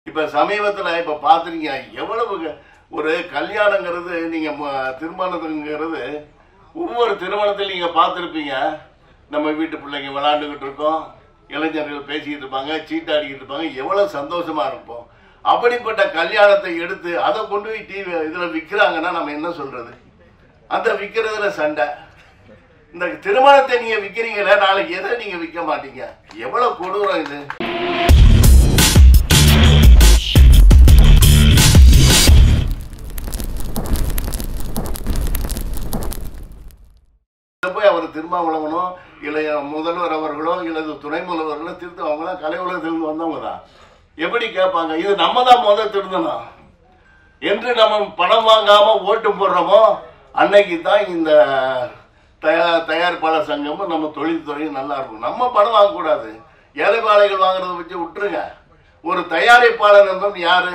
இப்ப சமீபத்துல இப்ப பாத்துறீங்க எவ்வளவு ஒரு கல்யாணங்கிறது நீங்க திருமணத்துங்கிறது ஒவ்வொரு திருமணத்திலும் நீங்க பார்த்துருப்பீங்க. நம்ம வீட்டு பிள்ளைங்க விளையாண்டுகிட்டு இருக்கோம், இளைஞர்கள் பேசிக்கிட்டு இருப்பாங்க, சீட்டாடிக்கிட்டு இருப்பாங்க, எவ்வளவு சந்தோஷமா இருப்போம். அப்படிப்பட்ட கல்யாணத்தை எடுத்து அதை கொண்டு போய் டிவி இதுல விற்கிறாங்கன்னா நம்ம என்ன சொல்றது? அந்த விற்கிறதுல சண்டை. இந்த திருமணத்தை நீங்க விற்கிறீங்களே, நாளைக்கு எதை நீங்க விற்க மாட்டீங்க? எவ்வளவு கொடூரம் இது! போய் அவர் திருமாவளவனோ இல்லை முதல்வர் அவர்களோ இல்லது துணை முதல்வர்களோ திருத்த அவங்களாம் கலை உலகத்திலிருந்து வந்தவங்க தான். எப்படி கேட்பாங்க? இது நம்ம தான் முதல் திருந்தணும் என்று நம்ம பணம் வாங்காம ஓட்டு போடுறோமோ அன்னைக்கு தான் இந்த தயாரிப்பாளர் சங்கமும் நம்ம தொழில்துறையும் நல்லா இருக்கும். நம்ம பணம் வாங்கக்கூடாது. ஏழைப்பாளைகள் வாங்குறத வச்சு விட்டுருங்க. ஒரு தயாரிப்பாளர் என்பது யாரு?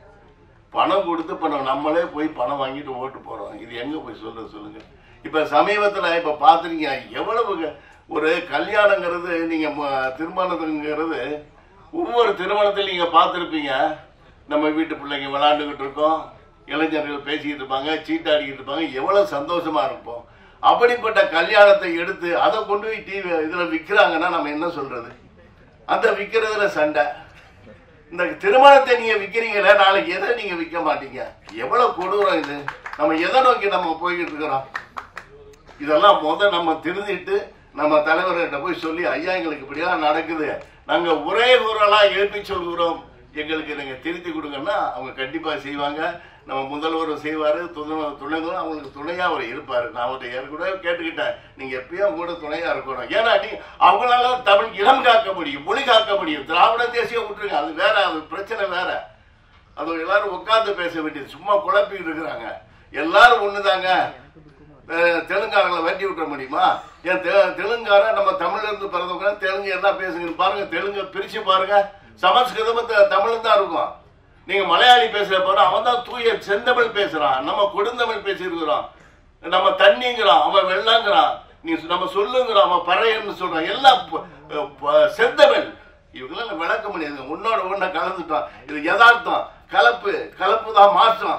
பணம் கொடுத்து பணம் நம்மளே போய் பணம் வாங்கிட்டு ஓட்டு போறோம். இது எங்க போய் சொல்லுங்க. இப்ப சமீபத்துல இப்ப பாத்துறீங்க எவ்வளவு ஒரு கல்யாணங்கிறது நீங்க திருமணத்துங்கிறது ஒவ்வொரு திருமணத்திலும் நீங்க பார்த்துருப்பீங்க. நம்ம வீட்டு பிள்ளைங்க விளையாண்டுகிட்டு இருக்கோம், இளைஞர்கள் பேசிக்கிட்டு இருப்பாங்க, சீட்டாடிக்கிட்டு இருப்பாங்க, எவ்வளவு சந்தோஷமா இருப்போம். அப்படிப்பட்ட கல்யாணத்தை எடுத்து அதை கொண்டு போய் டிவி இதுல விற்கிறாங்கன்னா நம்ம என்ன சொல்றது? அந்த விற்கிறதுல சண்டை. இந்த திருமணத்தை நீங்க விற்கிறீங்களே, நாளைக்கு எதை நீங்க விற்க மாட்டீங்க? எவ்வளவு கொடூரம் இது! நம்ம எதை நோக்கி நம்ம போய்கிட்டு இருக்கிறோம்? இதெல்லாம் நம்ம திருந்திட்டு நம்ம தலைவர்கிட்ட போய் சொல்லி, ஐயா எங்களுக்கு இப்படியெல்லாம் நடக்குது, நாங்க ஒரே குரலா எழுப்பி சொல்கிறோம், எங்களுக்கு நீங்க திருத்தி கொடுங்கன்னா அவங்க கண்டிப்பா செய்வாங்க. நம்ம முதல்வர் செய்வாரு, துணைவர் அவங்களுக்கு துணையா அவர் இருப்பாரு. நான் அவர்கிட்ட ஏற்கனவே கேட்டுக்கிட்டேன், நீங்க எப்பயும் கூட துணையா இருக்கணும். ஏன்னா அவங்களால தமிழ் இனம் காக்க முடியும், மொழி காக்க முடியும். திராவிட தேசியம் விட்டுருங்க, அது வேற, அது பிரச்சனை வேற. அது எல்லாரும் உட்கார்ந்து பேச வேண்டியது. சும்மா குழப்பிட்டு இருக்கிறாங்க. எல்லாரும் ஒண்ணுதாங்க. தெலுங்காரங்களை வெட்டி விட்ட முடியுமா? ஏன் தெலுங்கார நம்ம தமிழ்ல இருந்து பிறந்தவங்க தெலுங்கு என்ன பேசுங்க பாருங்க. தெலுங்கு பிரிச்சு பாருங்க. சமஸ்கிருதமும் தமிழ் தான் இருக்கும். நீங்க மலையாளி பேசுற போற அவன் தான் தூய செந்தமிழ் பேசுறான். நம்ம கொடுந்தமிழ் பேசியிருக்கிறோம். நம்ம தண்ணிங்கிறான், அவன் வெள்ளங்கிறான். நீ நம்ம சொல்லுங்கிறான், அவன் பறையன்னு சொல்றான். எல்லாம் செந்தமிழ். இவங்களாம் விளக்க முடியாது. உன்னோட ஒன்ன கலந்துட்டான். இது யதார்த்தம். கலப்பு தான் மாற்றம்.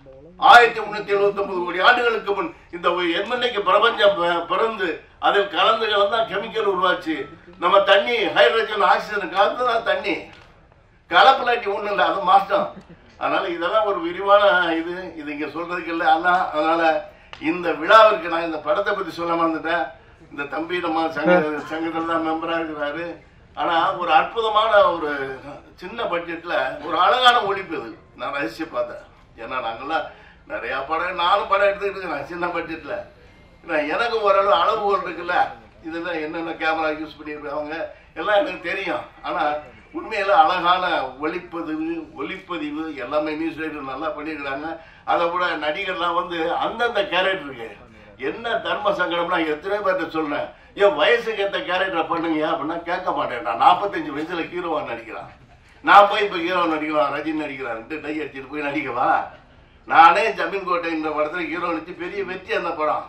1379 கோடி ஆண்டுகளுக்கு முன் இந்த எண்ணெய்க்கு பிரபஞ்சம் பிறந்து அதில் கலந்து கெமிக்கல் உருவாச்சு. நம்ம தண்ணி ஹைட்ரஜன் ஆக்சிஜன் கலந்துதான் தண்ணி. கலப்புலாட்டி ஒண்ணு இல்லை, அது மாற்றம். அதனால இதெல்லாம் ஒரு விரிவான இது இங்க சொல்றதுக்கு இல்லை. அதனால இந்த விழாவிற்கு நான் இந்த படத்தை பத்தி சொல்ல மறந்துட்டேன். இந்த தம்பி நம்ம சங்கத்தில் தான் மெம்பரா இருக்கிறாரு. ஆனா ஒரு அற்புதமான ஒரு சின்ன பட்ஜெட்ல ஒரு அழகான ஒழிப்பு இது நான் ரசிச்சு பார்த்தேன். ஏன்னா நாங்கெல்லாம் நிறைய படம், நானும் படம் எடுத்துக்கிட்டு இருக்கேன் சின்ன பட்ஜெட்ல. எனக்கு ஓரளவு அளவுகோல் இருக்குல்ல, இதுதான் என்னென்ன கேமரா யூஸ் பண்ணியிருக்காங்க எல்லாம் எனக்கு தெரியும். ஆனா உண்மையில அழகான ஒளிப்பதிவு எல்லாமே நியூஸ் ரைட்டர் நல்லா பண்ணியிருக்கிறாங்க. அதை விட நடிகர்லாம் அந்தந்த கேரக்டருக்கு என்ன தர்ம சங்கடம்னா எத்தனை பேர்ட்ட சொல்றேன், என் வயசுக்கு ஏற்ற கேரக்டரை பண்ணுங்க அப்படின்னா கேட்க மாட்டேன். நான் 45 வயசுல ஹீரோவா நடிக்கிறான். நான் போய் இப்ப ஹீரோ நடிக்கலாம், ரஜினி நடிக்கிறான்ட்டு டை அடிச்சுட்டு போய் நடிக்கவா? நானே ஜமீன் கோட்டை இந்த படத்துல ஹீரோ நடிச்சு பெரிய வெற்றி அந்த படம்.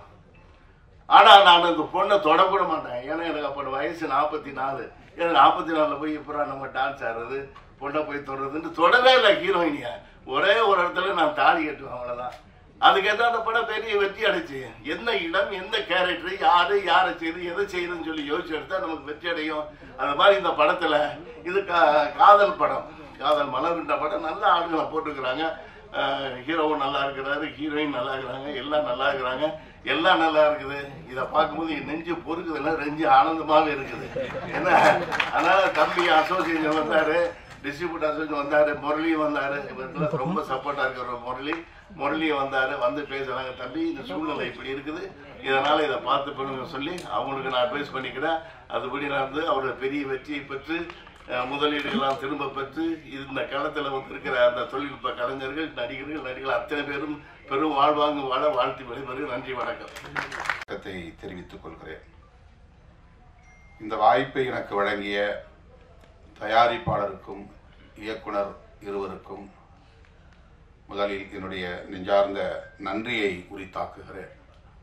ஆனா நான் அந்த பொண்ணை தொடக்கூட மாட்டேன். ஏன்னா எனக்கு அப்ப வயசு 44. ஏன்னா 44 போய் இப்ப நம்ம டான்ஸ் ஆடுறது, பொண்ணை போய் தொடர்றதுன்னு தொடவே இல்லை ஹீரோயினிய. ஒரே ஒரு இடத்துல நான் தாலி கட்டுவேன், அவ்வளவுதான். அதுக்கேற்ற அந்த படம் பெரிய வெற்றி அடைச்சு. என்ன இடம், எந்த கேரக்டர், யாரை செய்யுது, எதை செய்யுதுன்னு சொல்லி யோசிச்சு எடுத்தா நமக்கு வெற்றி அடையும். அந்த மாதிரி இந்த படத்துல இது காதல் படம், காதல் மலர்ன்ற படம். நல்ல ஆளுங்களை போட்டுக்கிறாங்க. ஹீரோவும் நல்லா இருக்கிறாரு, ஹீரோயின் நல்லா இருக்கிறாங்க, எல்லாம் நல்லா இருக்கிறாங்க, எல்லாம் நல்லா இருக்குது. இதை பார்க்கும்போது நெஞ்சு பொறுக்குதுல, நெஞ்சு ஆனந்தமாவே இருக்குது. ஏன்னா அதனால தம்பி அசோசியேஷன் வந்தாரு, டிஸ்ட்ரிபியூட் அசோசியேஷன் வந்தாரு, முரளியும் வந்தாரு. இவருக்குலாம் ரொம்ப சப்போர்ட்டா இருக்கிற முரளியும் வந்தாரு. பேசுறாங்க, தம்பி இந்த சூழ்நிலை இப்படி இருக்குது, இதனால இதை பார்த்து பண்ணுங்க சொல்லி அவங்களுக்கு நான் அட்வைஸ் பண்ணிக்கிறேன். அதுபடி நான் அவரோட பெரிய வெற்றியை பெற்று முதலீடுகள்லாம் திரும்ப பெற்று இந்த காலத்தில் இருக்கிற அந்த தொழில்நுட்ப கலைஞர்கள், நடிகர்கள் அத்தனை பேரும் பெரும் வாழ்வாங்கு வாழ வாழ்த்தி விடைபெறும். நன்றி, வணக்கம் தெரிவித்துக் கொள்கிறேன். இந்த வாய்ப்பை எனக்கு வழங்கிய தயாரிப்பாளருக்கும் இயக்குனர் இருவருக்கும் முதலில் என்னுடைய நெஞ்சார்ந்த நன்றியை உரித்தாக்குகிறேன்.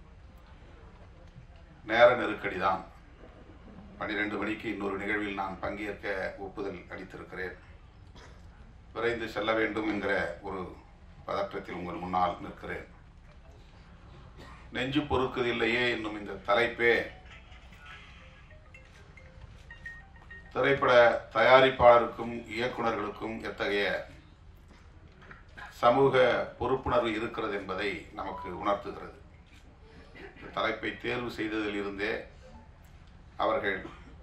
நேர நெருக்கடிதான். 12 மணிக்கு இன்னொரு நிகழ்வில் நான் பங்கேற்க ஒப்புதல் அளித்திருக்கிறேன். விரைந்து செல்ல வேண்டும் என்கிற ஒரு பதற்றத்தில் உங்கள் முன்னால் நிற்கிறேன். நெஞ்சு பொறுக்குதில்லையே என்னும் இந்த தலைப்பே திரைப்பட தயாரிப்பாளருக்கும் இயக்குநர்களுக்கும் எத்தகைய சமூக பொறுப்புணர்வு இருக்கிறது என்பதை நமக்கு உணர்த்துகிறது. தலைப்பை தேர்வு செய்ததில் இருந்தே அவர்கள்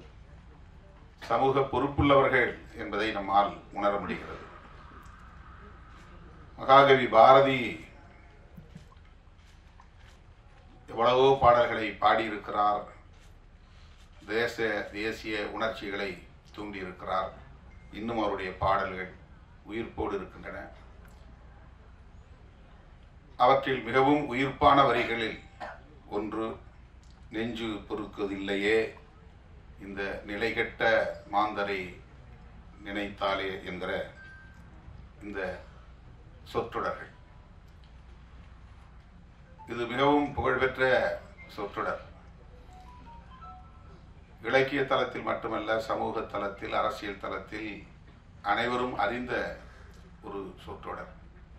சமூக பொறுப்புள்ளவர்கள் என்பதை நம்மால் உணர முடிகிறது. மகாகவி பாரதி எவ்வளவோ பாடல்களை பாடியிருக்கிறார். தேசிய உணர்ச்சிகளை தூண்டியிருக்கிறார். இன்னும் அவருடைய பாடல்கள் உயிர்ப்போடு இருக்கின்றன. அவற்றில் மிகவும் உயிர்ப்பான வரிகளில் ஒன்று, நெஞ்சு பொறுக்குவதில்லையே இந்த நிலைகெட்ட மாந்தரை நினைத்தாலே என்கிற இந்த சொற்றொடர்கள். இது மிகவும் புகழ்பெற்ற சொற்றொடர். இலக்கிய தளத்தில் மட்டுமல்ல, சமூக தளத்தில், அரசியல் தளத்தில் அனைவரும் அறிந்த ஒரு சொற்றொடர்.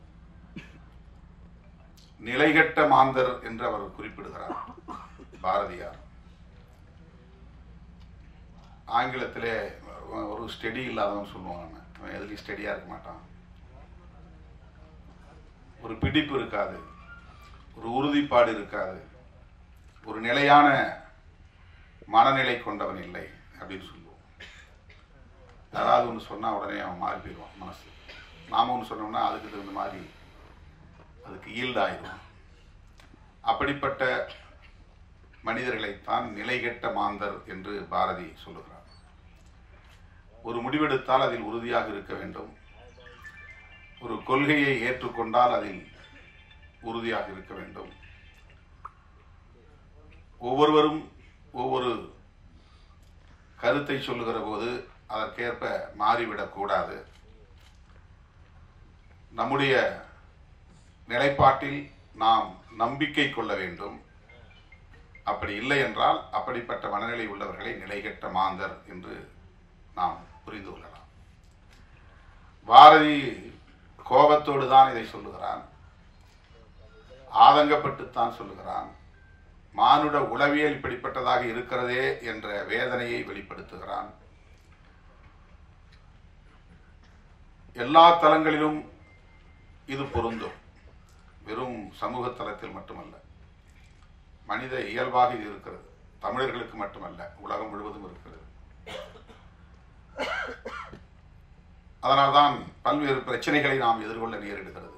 நிலைகெட்ட மாந்தர் என்று அவர் குறிப்பிடுகிறார் பாரதியார். ஆங்கிலத்திலே ஒரு ஸ்டெடி இல்லாதவன் சொல்லுவாங்க. அவன் எதுலையும் ஸ்டெடியா இருக்க மாட்டான். ஒரு பிடிப்பு இருக்காது, ஒரு உறுதிப்பாடு இருக்காது, ஒரு நிலையான மனநிலை கொண்டவன் இல்லை அப்படின்னு சொல்லுவோம். யாராவது ஒன்று சொன்னா உடனே அவன் மாறி போயிடுவான் மனசு. நாம ஒன்று சொன்னோம்னா அதுக்கு தகுந்த மாதிரி அதுக்கு ஈல்டாயிடும். அப்படிப்பட்ட மனிதர்களைத்தான் நிலைகெட்ட மாந்தர் என்று பாரதி சொல்லுகிறார். ஒரு முடிவெடுத்தால் அதில் உறுதியாக இருக்க வேண்டும். ஒரு கொள்கையை ஏற்றுக்கொண்டால் அதில் உறுதியாக இருக்க வேண்டும். ஒவ்வொருவரும் ஒவ்வொரு கருத்தை சொல்லுகிற போது அதற்கேற்ப மாறிவிடக்கூடாது. நம்முடைய நிலைப்பாட்டில் நாம் நம்பிக்கை கொள்ள வேண்டும். அப்படி இல்லை என்றால் அப்படிப்பட்ட மனநிலை உள்ளவர்களை நிலைகெட்ட மாந்தர் என்று நாம் புரிந்து கொள்ளலாம். பாரதி கோபத்தோடு தான் இதை சொல்லுகிறான், ஆதங்கப்பட்டுத்தான் சொல்லுகிறான். மானுட உளவியல் இப்படிப்பட்டதாக இருக்கிறதே என்ற வேதனையை வெளிப்படுத்துகிறான். எல்லா தளங்களிலும் இது பொருந்தும். வெறும் சமூக தளத்தில் மட்டுமல்ல, மனித இயல்பாக இது இருக்கிறது. தமிழர்களுக்கு மட்டுமல்ல, உலகம் முழுவதும் இருக்கிறது. அதனால்தான் பல்வேறு பிரச்சனைகளை நாம் எதிர்கொள்ள நேரிடுகிறது.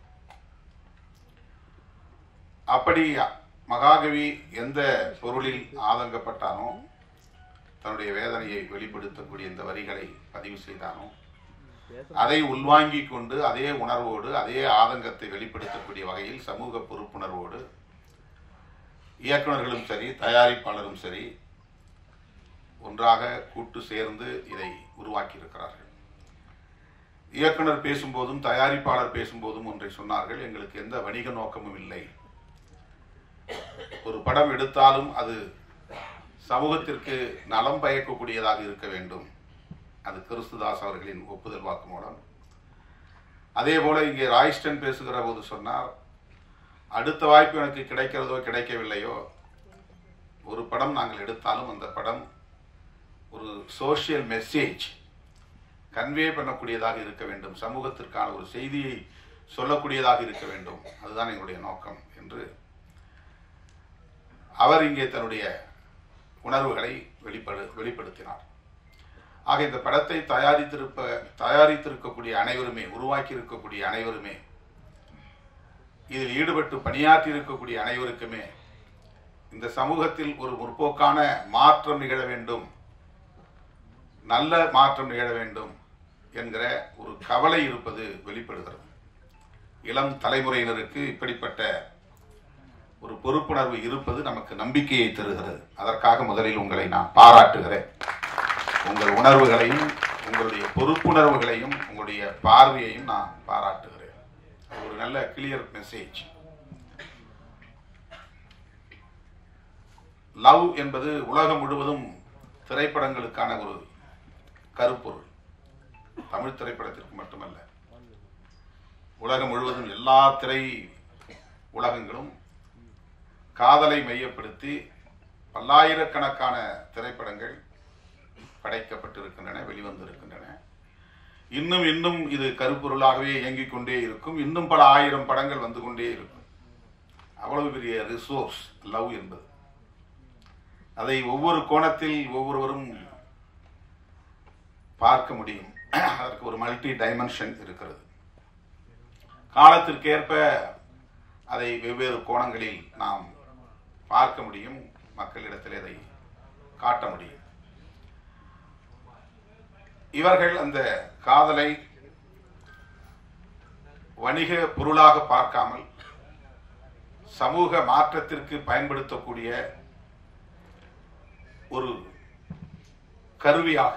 அப்படி மகாகவி எந்த பொருளில் ஆதங்கப்பட்டானோ, தன்னுடைய வேதனையை வெளிப்படுத்தக்கூடிய இந்த வரிகளை பதிவு செய்தானோ, அதை உள்வாங்கிக் கொண்டு அதே உணர்வோடு அதே ஆதங்கத்தை வெளிப்படுத்தக்கூடிய வகையில் சமூக பொறுப்புணர்வோடு இயக்குநர்களும் சரி, தயாரிப்பாளரும் சரி ஒன்றாக கூட்டு சேர்ந்து இதை உருவாக்கி இருக்கிறார்கள். இயக்குனர் பேசும்போதும் தயாரிப்பாளர் பேசும்போதும் ஒன்றை சொன்னார்கள், எங்களுக்கு எந்த வணிக நோக்கமும் இல்லை. ஒரு படம் எடுத்தாலும் அது சமூகத்திற்கு நலம் பயக்கக்கூடியதாக இருக்க வேண்டும். அது கிறிஸ்துதாஸ் அவர்களின் ஒப்புதல் வாக்குமூலம். அதே போல இங்கே ராய்ஸ்டன் பேசுகிற போது சொன்னார், அடுத்த வாய்ப்பு எனக்கு கிடைக்கிறதோ கிடைக்கவில்லையோ, ஒரு படம் நாங்கள் எடுத்தாலும் அந்த படம் ஒரு சோசியல் மெசேஜ் கன்வே பண்ணக்கூடியதாக இருக்க வேண்டும், சமூகத்திற்கான ஒரு செய்தியை சொல்லக்கூடியதாக இருக்க வேண்டும், அதுதான் எங்களுடைய நோக்கம் என்று அவர் இங்கே தன்னுடைய உணர்வுகளை வெளிப்படுத்தினார். ஆக இந்த படத்தை தயாரித்திருக்கக்கூடிய அனைவருமே, உருவாக்கி இருக்கக்கூடிய அனைவருமே, இதில் ஈடுபட்டு பணியாற்றி இருக்கக்கூடிய அனைவருக்குமே இந்த சமூகத்தில் ஒரு முற்போக்கான மாற்றம் நிகழ வேண்டும், நல்ல மாற்றம் நிகழ வேண்டும் என்கிற ஒரு கவலை இருப்பது வெளிப்படுகிறது. இளம் தலைமுறையினருக்கு இப்படிப்பட்ட ஒரு பொறுப்புணர்வு இருப்பது நமக்கு நம்பிக்கையை தருகிறது. அதற்காக முதலில் உங்களை நான் பாராட்டுகிறேன். உங்கள் உணர்வுகளையும் உங்களுடைய பொறுப்புணர்வுகளையும் உங்களுடைய பார்வையையும் நான் பாராட்டுகிறேன். ஒரு நல்ல கிளியர் மெசேஜ். லவ் என்பது உலகம் முழுவதும் திரைப்படங்களுக்கான ஒரு கருப்பொருள். தமிழ் திரைப்படத்திற்கு மட்டுமல்ல, உலகம் முழுவதும் எல்லா திரை உலகங்களும் காதலை மையப்படுத்தி பல்லாயிரக்கணக்கான திரைப்படங்கள் படைக்கப்பட்டிருக்கின்றன, வெளிவந்திருக்கின்றன. இன்னும் இன்னும் இது கருப்பொருளாகவே இயங்கிக் கொண்டே இருக்கும். இன்னும் பல ஆயிரம் படங்கள் வந்து கொண்டே இருக்கும். அவ்வளவு பெரிய ரிசோர்ஸ் லவ் என்பது. அதை ஒவ்வொரு கோணத்தில் ஒவ்வொருவரும் பார்க்க முடியும். அதற்கு ஒரு மல்டி டைமென்ஷன் இருக்கிறது. காலத்திற்கேற்ப அதை வெவ்வேறு கோணங்களில் நாம் பார்க்க முடியும், மக்களிடத்தில் அதை காட்ட முடியும். இவர்கள் அந்த காதலை வணிக பொருளாக பார்க்காமல் சமூக மாற்றத்திற்கு பயன்படுத்தக்கூடிய ஒரு கருவியாக,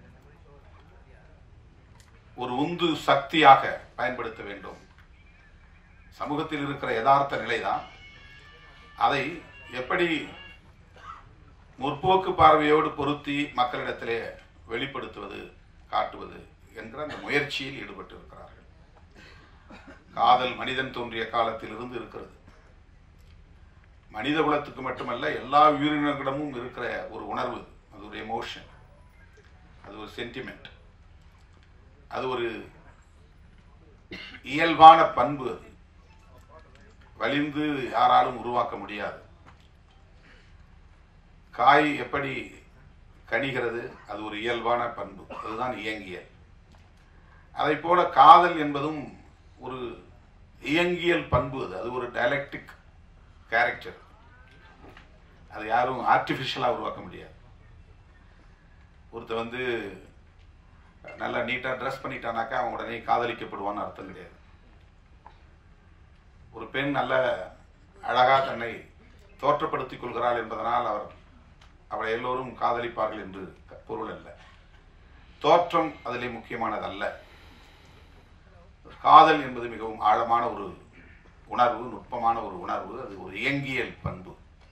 ஒரு உந்து சக்தியாக பயன்படுத்த வேண்டும். சமூகத்தில் இருக்கிற யதார்த்த நிலைதான். அதை எப்படி முற்போக்கு பார்வையோடு பொருத்தி மக்களிடத்திலே வெளிப்படுத்துவது, காட்டுவது என்கிற அந்த முயற்சியில் ஈடுபட்டு இருக்கிறார்கள். காதல் மனிதன் தோன்றிய காலத்தில் இருந்து இருக்கிறது. மனித குலத்துக்கு மட்டுமல்ல, எல்லா உயிரினங்களிடமும் இருக்கிற ஒரு உணர்வு. அது ஒரு எமோஷன், அது ஒரு சென்டிமெண்ட், அது ஒரு இயல்பான பண்பு. அது வலிந்து யாராலும் உருவாக்க முடியாது. காய் எப்படி கணிகிறது, அது ஒரு இயல்பான பண்பு, அதுதான் இயங்கியல். அதை போல காதல் என்பதும் ஒரு இயங்கியல் பண்பு. அது ஒரு டயலெக்டிக் கேரக்டர். அது யாரும் ஆர்டிபிஷியலா உருவாக்க முடியாது. ஒருத்த வந்து நல்லா நீட்டா ட்ரெஸ் பண்ணிட்டானாக்கா அவன் உடனே காதலிக்கப்படுவான்னு அர்த்தம் கிடையாது. ஒரு பெண் நல்ல அழகா தன்னை தோற்றப்படுத்திக் கொள்கிறாள் என்பதனால் அவளை எல்லோரும் காதலிப்பார்கள் என்று பொருள் அல்ல. தோற்றம் அதிலே முக்கியமானதல்ல. காதல் என்பது மிகவும் ஆழமான ஒரு உணர்வு, நுட்பமான ஒரு உணர்வு. அது ஒரு இயங்கியல் பண்பு.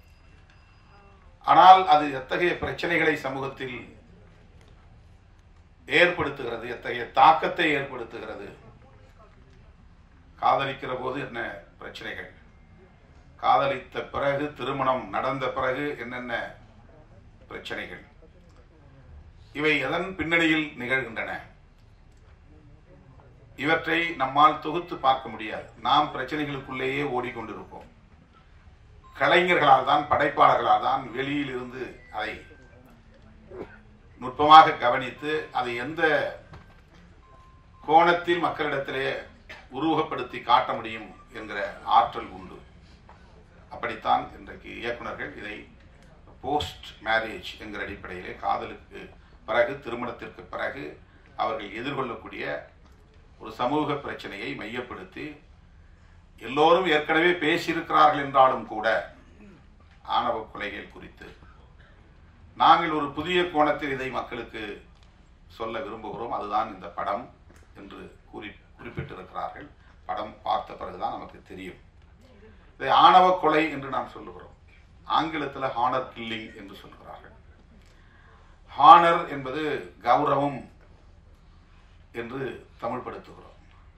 ஆனால் அது எத்தகைய பிரச்சனைகளை சமூகத்தில் ஏற்படுத்துகிறது, எத்தகைய தாக்கத்தை ஏற்படுத்துகிறது. காதலிக்கிற போது என்ன பிரச்சனைகள், காதலித்த பிறகு, திருமணம் நடந்த பிறகு என்னென்ன பிரச்சனைகள், இவை எதன் பின்னணியில் நிகழ்கின்றன, இவற்றை நம்மால் தொகுத்து பார்க்க முடியாது. நாம் பிரச்சனைகளுக்குள்ளேயே ஓடிக்கொண்டிருப்போம். கலைஞர்களால் தான், படைப்பாளர்களால் தான் வெளியில் இருந்து அதை நுட்பமாக கவனித்து அதை எந்த கோணத்தில் மக்களிடத்திலே உருவகப்படுத்தி காட்ட முடியும் என்கிற ஆற்றல் உண்டு. அப்படித்தான் இன்றைக்கு இயக்குநர்கள் இதை போஸ்ட் மேரேஜ் என்கிற அடிப்படையிலே, காதலுக்கு பிறகு, திருமணத்திற்கு பிறகு அவர்கள் எதிர்கொள்ளக்கூடிய ஒரு சமூக பிரச்சனையை மையப்படுத்தி, எல்லோரும் ஏற்கனவே பேசியிருக்கிறார்கள் என்றாலும் கூட ஆணவ கொலைகள் குறித்து நாங்கள் ஒரு புதிய கோணத்தில் இதை மக்களுக்கு சொல்ல விரும்புகிறோம். அதுதான் இந்த படம் என்று குறிப்பிட்டிருக்கிறார்கள். படம் பார்த்த பிறகுதான் நமக்கு தெரியும். இதை ஆணவ கொலை என்று நாம் சொல்லுகிறோம். ஆங்கிலத்தில் ஹானர் கில்லிங் என்று சொல்கிறார்கள். ஹானர் என்பது கௌரவம் என்று தமிழ்படுத்துகிறோம்.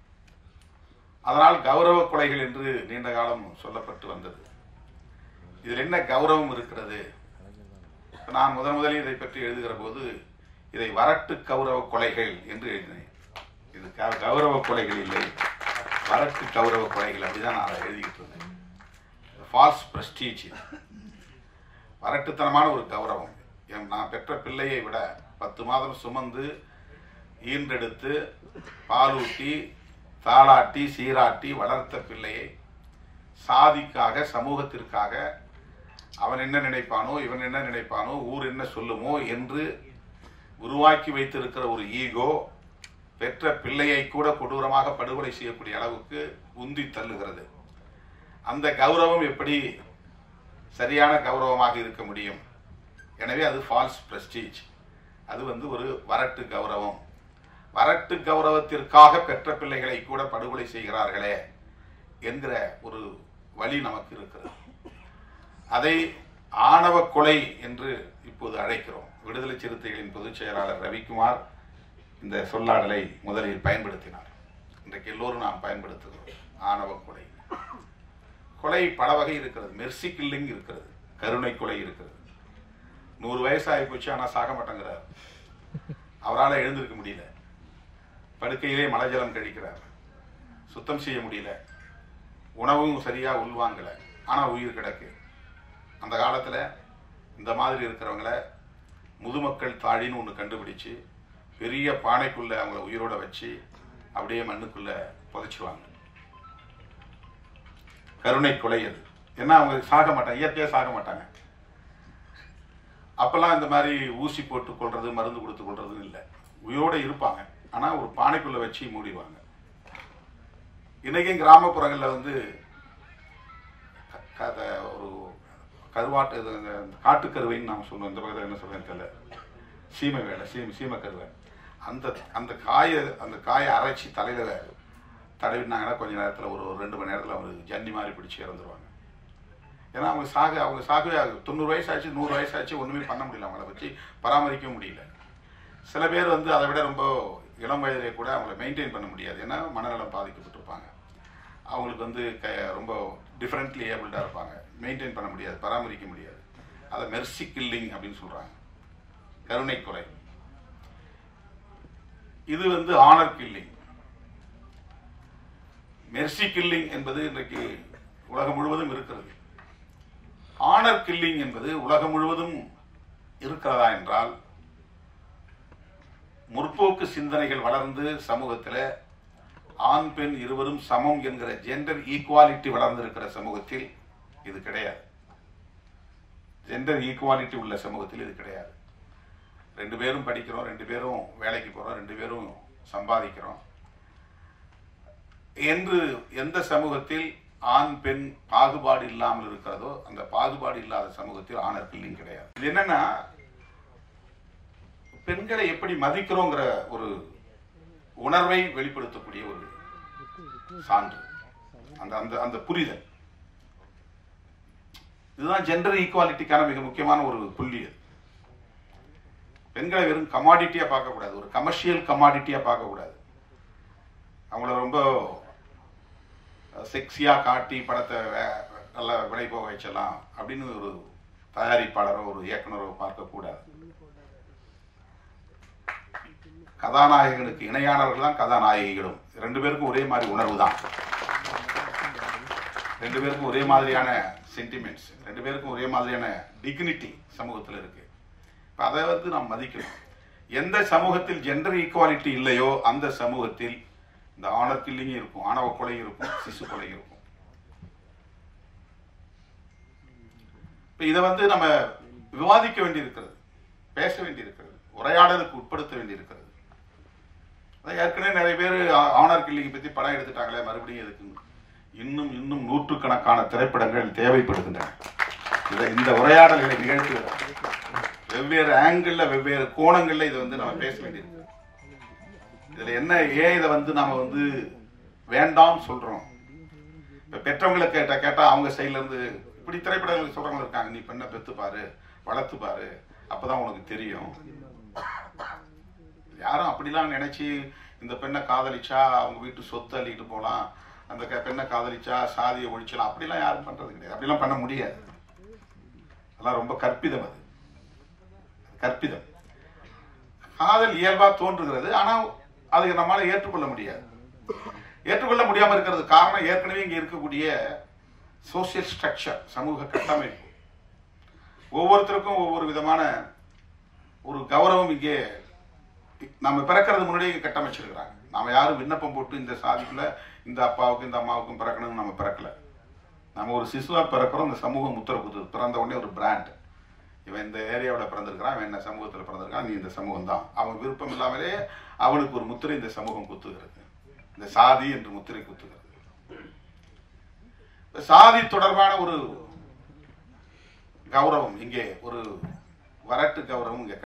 அதனால் கௌரவ கொலைகள் என்று நீண்ட காலம் சொல்லப்பட்டு வந்தது. இதில் என்ன கௌரவம் இருக்கிறது? நான் முதலில் இதை பற்றி எழுதுகிற போது இதை வரட்டு கௌரவ கொலைகள் என்று எழுதினேன். இது கௌரவ கொலைகள் இல்லை, வரட்டு கௌரவ கொலைகள், அப்படிதான் நான் எழுதிக்கிட்டு இருந்தேன். ஃபால்ஸ் பிரஸ்டீஜ், வரட்டுத்தனமான ஒரு கௌரவம். நான் பெற்ற பிள்ளையை விட 10 மாதம் சுமந்து ஈன்றெடுத்து பாலூட்டி தாளாட்டி சீராட்டி வளர்த்த பிள்ளையை சாதிக்காக, சமூகத்திற்காக அவன் என்ன நினைப்பானோ, இவன் என்ன நினைப்பானோ, ஊர் என்ன சொல்லுமோ என்று உருவாக்கி வைத்திருக்கிற ஒரு ஈகோ பெற்ற பிள்ளையை கூட கொடூரமாக படுகொலை செய்யக்கூடிய அளவுக்கு உந்தி தள்ளுகிறது. அந்த கௌரவம் எப்படி சரியான கௌரவமாக இருக்க முடியும்? எனவே அது ஃபால்ஸ் பிரஸ்டீஜ். அது ஒரு வரட்டு கௌரவம். வரட்டு கௌரவத்திற்காக பெற்ற பிள்ளைகளை கூட படுகொலை செய்கிறார்களே என்கிற ஒரு வழி நமக்கு இருக்கிறது. அதை ஆணவ கொலை என்று இப்போது அழைக்கிறோம். விடுதலை சிறுத்தைகளின் பொதுச் செயலாளர் ரவிக்குமார் இந்த சொல்லாடலை முதலில் பயன்படுத்தினார். இன்றைக்கு இன்றைக்கு எல்லோரும் நாம் பயன்படுத்துகிறோம். ஆணவ கொலை. கொலை பல வகை இருக்கிறது. மெர்சி கில்லிங் இருக்கிறது, கருணை கொலை இருக்கிறது. 100 வயசு ஆகி போச்சு, ஆனால் சாக மாட்டேங்கிறார். அவரால் எழுந்திருக்க முடியல, படுக்கையிலே மலஜலம் கழிக்கிறார், சுத்தம் செய்ய முடியல, உணவும் சரியா உள்வாங்கல, ஆனா உயிர் கிடக்கு. அந்த காலத்துல இந்த மாதிரி இருக்கிறவங்கள முதுமக்கள் தாழின்னு ஒண்ணு கண்டுபிடிச்சு பெரிய பானைக்குள்ள அவங்கள உயிரோட வச்சு அப்படியே மண்ணுக்குள்ள புதைச்சிருவாங்க. கருணை கொலை அது. ஏன்னா அவங்க சாக மாட்டாங்க, இயற்கையா சாக மாட்டாங்க. அப்பெல்லாம் இந்த மாதிரி ஊசி போட்டு கொள்றது, மருந்து கொடுத்து கொள்றது இல்லை. உயிரோட இருப்பாங்க, ஆனா ஒரு பானைக்குள்ள வச்சு மூடிடுவாங்க. இன்னைக்கும் கிராமப்புறங்கள்ல வந்து ஒரு கருவாட்டு காட்டுக்கருவைன்னு நாம் சொல்லுவோம். இந்த பக்கத்தில் என்ன சொல்றேன்னு தெரியல, சீமை வேலை, சீமை கருவை. அந்த காயை அரைச்சி தலையில தடவினாங்கன்னா கொஞ்ச நேரத்தில் ஒரு 2 மணி நேரத்தில் அவங்களுக்கு ஜன்னி மாதிரி பிடிச்சி இறந்துருவாங்க. ஏன்னா அவங்க சாகவே ஆகுது. 90 வயசு ஆச்சு, 100 வயசு ஆச்சு, ஒண்ணுமே பண்ண முடியல, அவங்கள வச்சு பராமரிக்க முடியல. சில பேர் வந்து அதை விட ரொம்ப இளம் வயதிலே கூட அவங்கள மெயின்டைன் பண்ண முடியாது. ஏன்னா மனநலம் பாதிக்கப்பட்டிருப்பாங்க. அவங்களுக்கு வந்து ரொம்ப டிஃபரெண்ட்லி ஏபிள்டா இருப்பாங்க, மெயின்டைன் பண்ண முடியாது, பராமரிக்க முடியாது. அதை மெர்சி கில்லிங் அப்படின்னு சொல்றாங்க, கருணை கொலை. இது வந்து ஆனர் கில்லிங். மெர்சி கில்லிங் என்பது இன்றைக்கு உலகம் முழுவதும் இருக்கிறது. ஆனர் கில்லிங் என்பது உலகம் முழுவதும் இருக்கிறதா என்றால், முற்போக்கு சிந்தனைகள் வளர்ந்து சமூகத்தில் ஆண் பெண் இருவரும் சமம் என்கிற ஜெண்டர் ஈக்குவாலிட்டி வளர்ந்திருக்கிற சமூகத்தில் இது கிடையாது. ஜெண்டர் ஈக்குவாலிட்டி உள்ள சமூகத்தில் இது கிடையாது. 2 பேரும் படிக்கிறோம், 2 பேரும் வேலைக்கு போறோம், 2 பேரும் சம்பாதிக்கிறோம் என்று எந்த சமூகத்தில் ஆண் பெண் பாகுபாடு இல்லாமல் இருக்கிறதோ அந்த பாகுபாடு இல்லாத சமூகத்தில் ஆணர் கில்லிங் கிடையாது. இது என்னன்னா, பெண்களை எப்படி மதிக்கிறோங்கிற ஒரு உணர்வை வெளிப்படுத்தக்கூடிய ஒரு சான்று, அந்த புரிதல். இதுதான் ஜெண்டர் ஈக்குவாலிட்டிக்கான மிக முக்கியமான ஒரு புள்ளி. பெண்களை வெறும் கமாடிட்டியா பார்க்கக்கூடாது, ஒரு கமர்ஷியல் கமாடிட்டியா பார்க்கக்கூடாது. அவங்கள ரொம்ப செக்ஸியா காட்டி படத்தை நல்ல விலை போக வச்சலாம் அப்படின்னு ஒரு தயாரிப்பாளரோ ஒரு இயக்குனரோ பார்க்கக்கூடாது. கதாநாயகனுக்கு இணையானவர்கள் தான் கதாநாயகிகளும். 2 பேருக்கும் ஒரே மாதிரி உணர்வு தான், 2 பேருக்கும் ஒரே மாதிரியான சென்டிமெண்ட்ஸ், 2 பேருக்கும் ஒரே மாதிரியான டிக்னிட்டி சமூகத்தில் இருக்கு. இப்ப அதை வந்து நாம் மதிக்கணும். எந்த சமூகத்தில் ஜெண்டர் ஈக்குவாலிட்டி இல்லையோ அந்த சமூகத்தில் இந்த ஆணர் கில்லிங் இருக்கும், ஆணவ கொலை இருக்கும், சிசு கொலை இருக்கும். இப்ப இதை வந்து நம்ம விவாதிக்க வேண்டியிருக்கிறது, பேச வேண்டியிருக்கிறது, உரையாடலுக்கு உட்படுத்த வேண்டியிருக்கிறது. ஏற்கனவே நிறைய பேர் ஆணர் கில்லிங் பத்தி படம் எடுத்துட்டாங்களே, மறுபடியும் எதுக்கு? இன்னும் நூற்றுக்கணக்கான திரைப்படங்கள் தேவைப்படுகின்றன. இந்த உரையாடல்களை நிகழ்த்துகிறோம். வெவ்வேறு ஆங்கிள், வெவ்வேறு கோணங்கள்ல இதை வந்து நம்ம பேச வேண்டியிருக்கு. இதுல என்ன, ஏன் இதை வந்து நாம வந்து வேண்டாம் சொல்றோம்? இப்ப பெற்றவங்களை கேட்டா அவங்க சைட்ல இருந்து இப்படி திரைப்படங்கள் சொல்றவங்க இருக்காங்க, நீ பெண்ணை பெத்து பாரு, வளர்த்து பாரு, அப்பதான் உனக்கு தெரியும். யாரும் அப்படிலாம் நினைச்சு இந்த பெண்ணை காதலிச்சா அவங்க வீட்டு சொத்து அள்ளிட்டு போலாம், அந்த பெண்ணை காதலிச்சா சாதியை ஒழிச்சலாம், அப்படிலாம் யாரும் பண்றது கிடையாது. அப்படிலாம் பண்ண முடியாது. அதெல்லாம் ரொம்ப கற்பிதம். அது கற்பிதம். காதல் இயல்பா தோன்றுகிறது, ஆனா அதுக்கு நம்மளால ஏற்றுக்கொள்ள முடியாது. ஏற்றுக்கொள்ள முடியாம இருக்கிறது காரணம் ஏற்கனவே இங்க இருக்கக்கூடிய சோசியல் ஸ்ட்ரக்சர், சமூக கட்டமைப்பு. ஒவ்வொருத்தருக்கும் ஒவ்வொரு விதமான ஒரு கௌரவம் இங்கே நம்ம பிறக்கிறது முன்னாடியே கட்டமைச்சிருக்கிறாங்க. நாம யாரும் விண்ணப்பம் போட்டு இந்த சாதிக்குள்ள இந்த அப்பாவுக்கும் இந்த அம்மாவுக்கும் பிறக்கணும்னு நம்ம பிறக்கல. நம்ம ஒரு சிசுவா பிறக்கிறோம், இந்த சமூகம் முத்திர குத்துது. பிறந்த உடனே ஒரு பிராண்ட், இவன் இந்த ஏரியாவில் பிறந்திருக்கிறான், இவன் என்ன சமூகத்தில் பிறந்திருக்கான், நீ இந்த சமூகம் தான். அவன் விருப்பம் இல்லாமலே அவனுக்கு ஒரு முத்திரை இந்த சமூகம் குத்துகிறது, இந்த சாதி என்று முத்திரை குத்துகிறது. சாதி தொடர்பான ஒரு கௌரவம் இங்கே, ஒரு வரட்டு கௌரவம் இங்கே